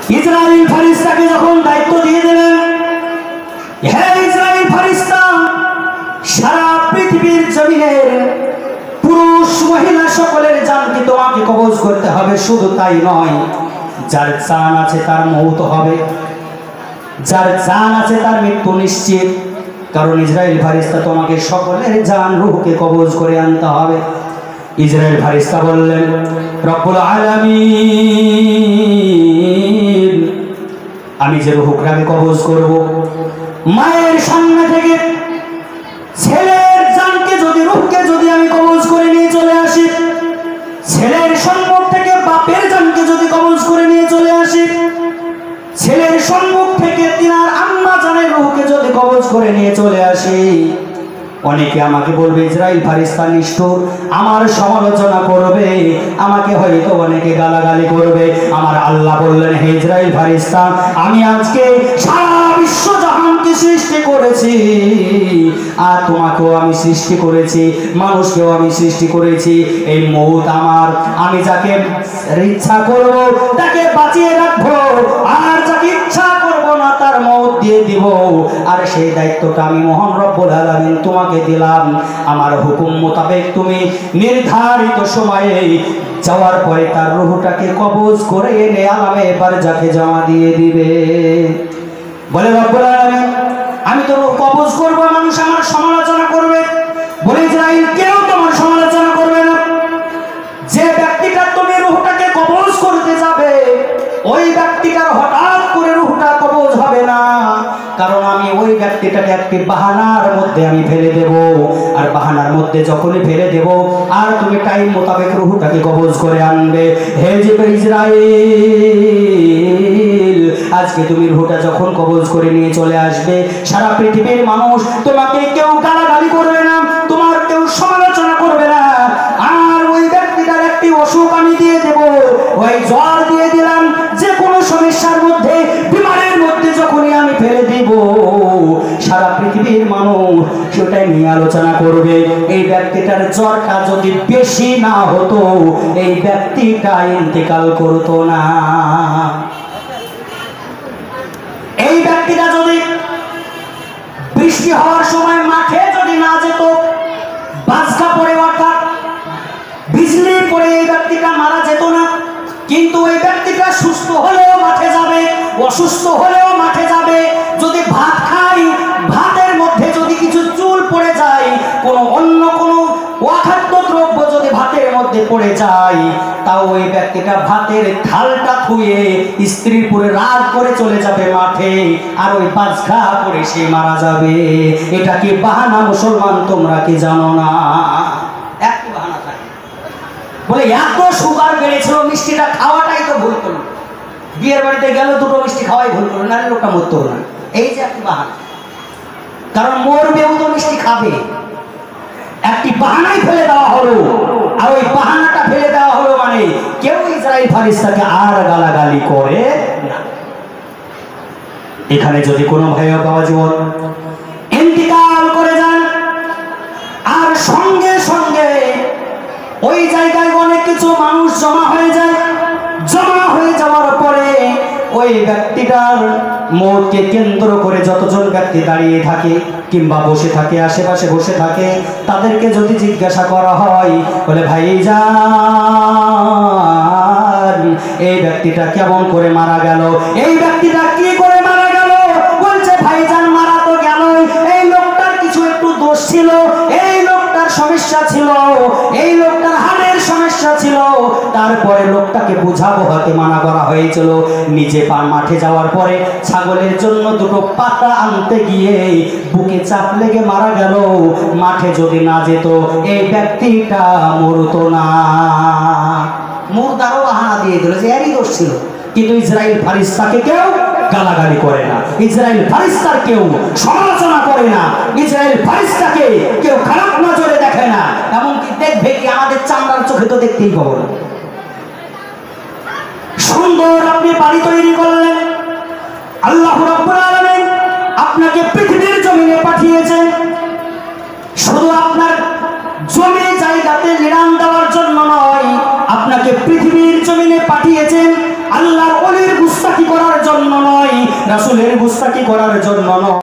ইসরাইল ফারিস্তাকে যখন দায়িত্ব দিয়ে দিলেন, হে ইসরাইল ফারিস্তা, সারা পৃথিবীর জমিনের পুরুষ মহিলা সকলের জানকে তোমাকে কবজ করতে হবে। শুধু তাই নয়, যার জান আছে তার মৌত হবে, যার জান আছে তার মৃত্যু নিশ্চিত। কারণ ইসরাইল ফারিস্তা তোমাকে সকলের জান রূহকে কবজ করে আনতে হবে। ইসরাইল ফারিস্তা বললেন, রব্বুল আলামিন, আমি যে রূহকে আমি কবজ করব, মায়ের সামনে থেকে ছেলের জানকে যদি রূহকে যদি আমি কবজ করে নিয়ে চলে আসি, ছেলের সম্মুখ থেকে বাপের জানকে যদি কবজ করে নিয়ে চলে আসি, ছেলের সম্মুখ থেকে তিনার আম্মা জানের রূহকে যদি কবজ করে নিয়ে চলে আসি, অনেকে আমাকে বলবে ইসরাইল ফারিস্তা নিষ্ঠুর, আমার সমালোচনা করবে, আমাকে হয়তো অনেকে গালাগালি করবে। আমার আল্লাহ বললেন, হে ইসরাইল ফারিস্তা, আমি আজকে সারা বিশ্ব জাহানকে সৃষ্টি করেছি, আর তোমাকেও আমি সৃষ্টি করেছি, মানুষকেও আমি সৃষ্টি করেছি। এই মৌত আমার, আমি যাকে ইচ্ছা করব তাকে বাঁচিয়ে রাখবো, আর যাকে ইচ্ছা করব না তার মৌত দিয়ে দিব। আর সেই দায়িত্বটা আমি মহান রব্বুল আলামিন তোমাকে দিলাম। আমার হুকুম মোতাবেক তুমি নির্ধারিত সময়ে যাওয়ার পরে তার রূহটাকে কবজ করে এনে আলামে বারজাখে জমা দিয়ে দিবে। বলে রব্বুল আলামিন, আমি তো রূহ কবজ করব, মানুষ আমার সমালোচনা করবে। বলে ইসরাইল, কেউ তোমার সমালোচনা করবে না। যে ব্যক্তিটা তুমি রূহটাকে কবজ করতে যাবে, ওই ব্যক্তিটার হঠাৎ করে রূহটা কবজ হবে না, কারণ আমি ওই ব্যক্তিটাকে একটি বাহানার মধ্যে আমি ফেলে দেব। আর বাহানার মধ্যে যখনই ফেলে দেব, আর তুমি টাইম মোতাবেক রূহটাকে কবজ করে আনবে। হে জিবরাইল, আজকে তুমি রূহটা যখন কবজ করে নিয়ে চলে আসবে, সারা পৃথিবীর মানুষ তোমাকে কেউ গালাগালি করবে না, তোমার কেউ সমালোচনা করবে না। আর ওই ব্যক্তিটার একটি অসুখ আমি দিয়ে দেব, ওই জ্বর দিয়ে দিলাম, যে কোনো সমস্যার মধ্যে, বিমারের মধ্যে যখনই আমি ফেলে দিব, সারা পৃথিবীর মানুষ সেটাই নিয়ে আলোচনা করবে। এই ব্যক্তিটার জ্বরটা যদি বেশি না হতো, এই ব্যক্তিটা ইন্তেকাল করতো না। এই ব্যক্তিটা যদি বৃষ্টি হওয়ার সময় মাঠে যদি না যেত, বাজকা পড়ে অর্থাৎ বিজলি পড়ে এই ব্যক্তিটা মারা যেত না। কিন্তু এই ব্যক্তিটা সুস্থ হলেও মাঠে যাবে, অসুস্থ হলেও মাঠে যাবে। যদি ভাত খাই, ভাতের মধ্যে যদি কিছু চুল পড়ে যায়, কোনো অন্য কোনো অখাদ্য দ্রব্য যদি ভাতের মধ্যে পড়ে যায়, তাও ওই ব্যক্তিটা ভাতের থালটা ধুয়ে স্ত্রীর পুরে রাগ করে চলে যাবে মাঠে, আর ওই বাজখা করে সে মারা যাবে। এটা কি বাহানা মুসলমান? তোমরা কি জানো না? একটি বাহানা থাকে, বলে এত সুগার বেড়েছিল, মিষ্টিটা খাওয়াটাই তো ভুল করলো, বিয়ের বাড়িতে গেল দুটো মিষ্টি খাওয়াই ভুল করলো, না লোকটা মরতো না। এই যে একটি বাহানা, কারণ মরবেও তো মিষ্টি খাবে। একটি বাহানাই ফেলে দেওয়া হলো, আর ওই বাহানাটা ফেলে দেওয়া হলো মানে কেউ ইসরাইল ফারিস্তাকে আর গালাগালি করে না। এখানে যদি কোনো ভাই বাবা জীবন ইন্তিকাল করে যান, আর সঙ্গে সঙ্গে ওই জায়গায় অনেক কিছু মানুষ জমা হয়ে যায়। জমা হয়ে যাওয়ার পরে ওই ব্যক্তিটার মৌতকে কেন্দ্র করে যতজন ব্যক্তি দাঁড়িয়ে থাকে কিংবা বসে থাকে, আশেপাশে বসে থাকে, তাদেরকে যদি জিজ্ঞাসা করা হয়, বলে ভাইজান, এই ব্যক্তিটা কেমন করে মারা গেল, এই ব্যক্তিটা কি করে মারা গেল? বলছে ভাইজান, মারা তো গেল, এই লোকটার কিছু একটু দোষ ছিল, এই লোকটার সমস্যা ছিল, এই লোকটার হাড়ের সমস্যা ছিল, তারপরে লোকটাকে বুঝাবো হাতে মানা করা হয়েছিল। নিজে মাঠে যাওয়ার পরে ছাগলের জন্য দুটো পাতা আনতে গিয়ে বুকে চাপ লেগে মারা গেল। মাঠে যদি না যেত, এই ব্যক্তিটা মরতো না। মুর্দারও বাহানা দিয়ে দিল যে এরই দোষ ছিল। কিন্তু ইসরাইল ফারিস্তাকে কেউ গালাগালি করে না, ইসরাইল ফারিস্তার কেউ সমালোচনা করে না, ইসরাইল ফারিস্তাকে কেউ খারাপ নজরে দেখে না। এমনকি দেখবে কি, আমাদের চামড়ার চোখে তো দেখতেই পাবো না। সুন্দর আপনি বাড়ি তৈরি করলেন, আল্লাহ রাব্বুল আলামিন আপনাকে পৃথিবীর জমিনে পাঠিয়েছেন শুধু আপনার জমি জায়গাতে নিরাম দেওয়ার জন্য নয়, আপনাকে পৃথিবীর জমিনে পাঠিয়েছেন আল্লাহর ওলির গুস্তাখি করার রাসূলের গুস্তাকি করার জন্য নয়।